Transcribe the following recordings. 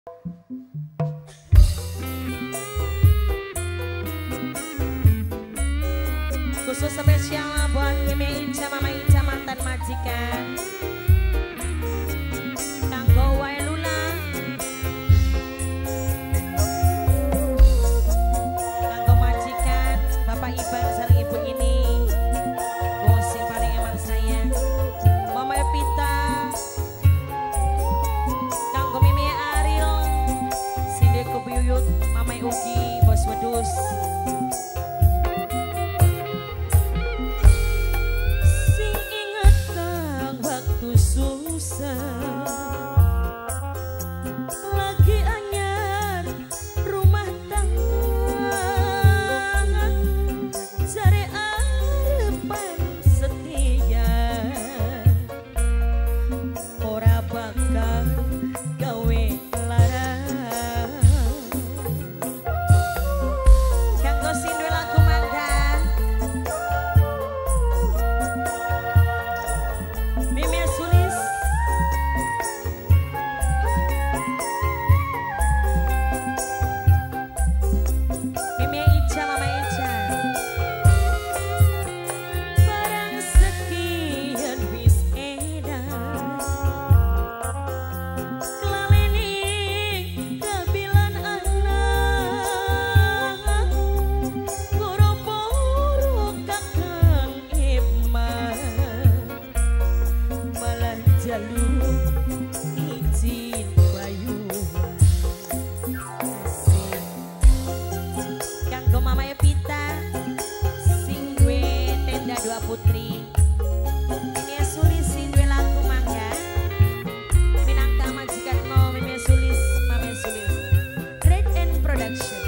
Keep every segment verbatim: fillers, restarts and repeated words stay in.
Khusus spesial buat Mimi Ica, Mama Ica, mantan majikan. Kanggo wae lula. Kanggo majikan, Bapak Iban sareng Ibu ini. Bos yang paling emang sayang. Mama Pita. Kanggo Mimi Ariel. Sinde Kubuyut, Mama Ugi, Bos Wedus. Lagi anyar rumah tangga cari arepan setia ora bakal gawe larang Kanggo sindu lagu mangga Mimi Sulis. Putri Mimi Sulis sindu lagu mangga minangka majikan no Mimi Sulis Mami Sulis Great and Production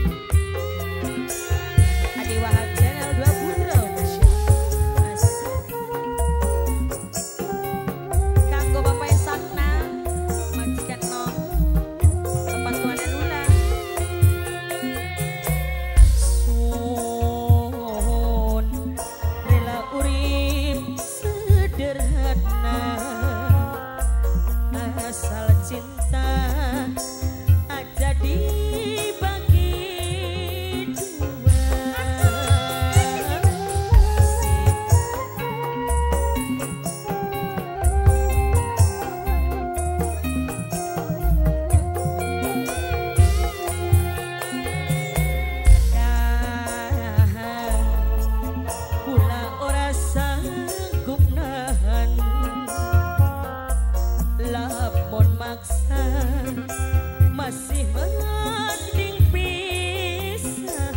Adi Wahab Channel dua Putra Kanggo Bapak Sakna majikan no tempat tuannya Lula asal cinta aja dibagi dua kula ora sanggup nahan lapon maksa masih mending pisan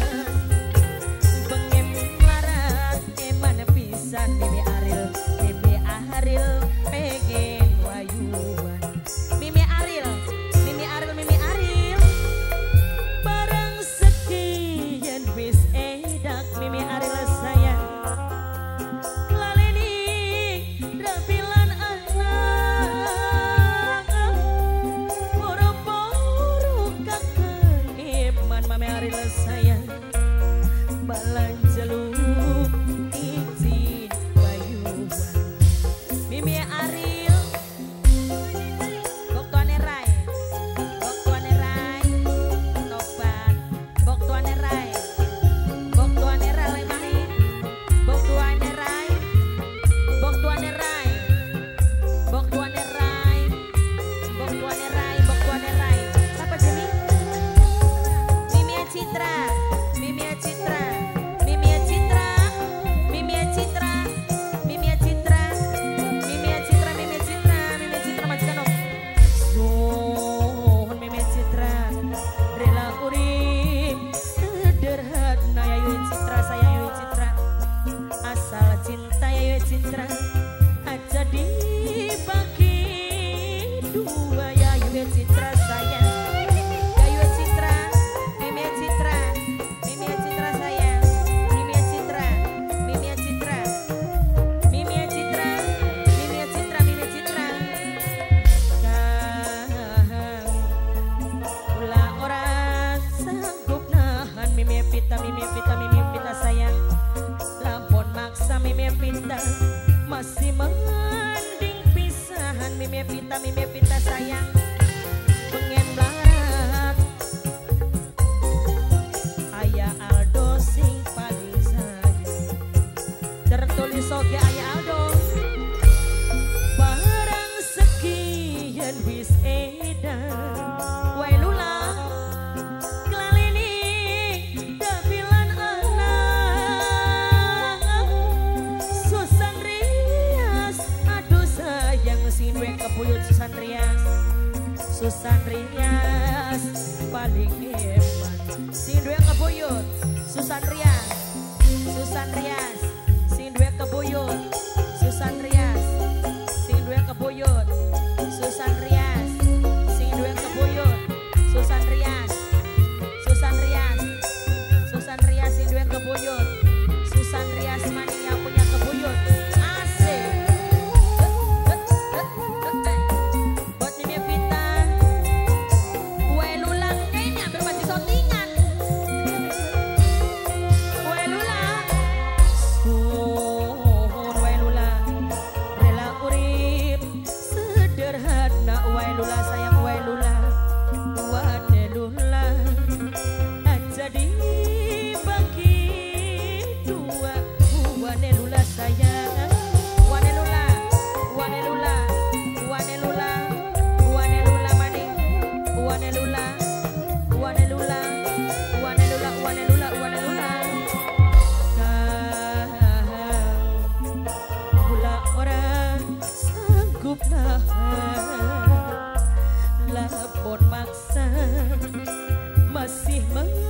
bengem larat eman pisan Mimi Ariel Mimi Ariel pengen wayuan Mimi Ariel Mimi Ariel Mimi Ariel barang sekian wis edak Mimi Ariel sayang sayang balan jaluk izin bayuan Mimi Ariel bok tuane rai bok tuane rai tobat bok tuane rai bok tuane rai mari bok tuane rai bok tuane rai bok tuane rai bok tuane rai bok tuane rai apa Jemi Citra, Mimi Citra, Mimi Citra, Mimi Citra, Mimi Citra, Mimi Citra, Mimi Citra, Mimi Citra majikan om. Suhun Mimi Citra, rela urip sederhana ya Yui Citra sayang Yui Citra, asal cinta ya Yui Citra, aja dibagi dua ya Yui Citra sayang. Mimi Pita, Mimi Pita sayang lampon maksa Mimi Pita masih mending pisahan Mimi Pita, Mimi Pita sayang Susan Rias paling hebat. Sing duwe kebuyut Susan Rias, Susan Rias. Sing duwe kebuyut Susan Rias, sing duwe kebuyut Susan Rias, sing duwe kebuyut Susan Rias, Susan Rias, Susan Rias sing duwe kebuyut Susan Rias maning yang punya kebuyut. Asik. Buat Mimi Vita, kue lulang kayaknya berbaju shootingan. Kue lulang, sun kue lulang, rela urip sederhana. Kue lulang sayang kue lulang, kue lulang aja dibagi dua. Kue lulang sayang, kue lulang, kue lulang, kue lulang, kue lulang maning, kue lulang, kue lulang, kue lulang, kue lulang, kue lulang. Kang kula ora sanggup nahan, lapor maksa masih meng